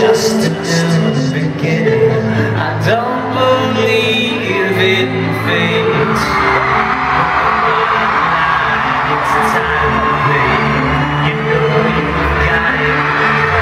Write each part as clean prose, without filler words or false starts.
just a new beginning. I don't believe in fate. It's time to play. You know you've got it.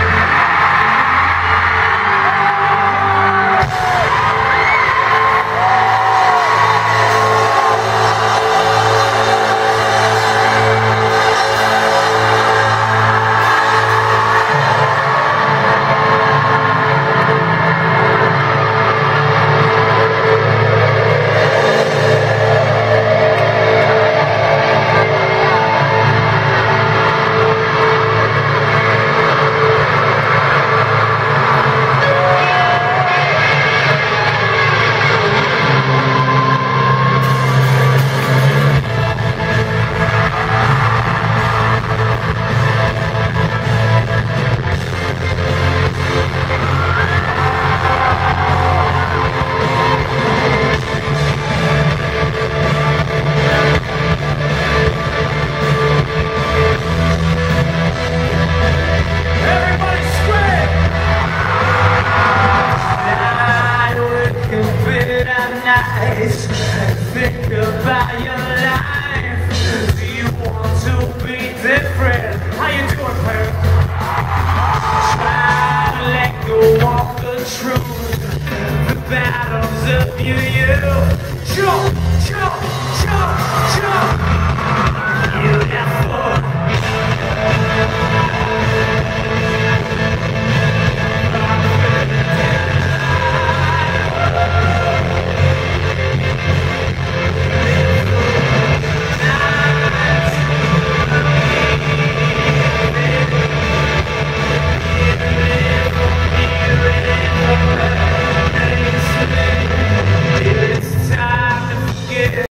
Think about your life. Do you want to be different? How you doing, Perry? Try to let go of the truth. The battles of you.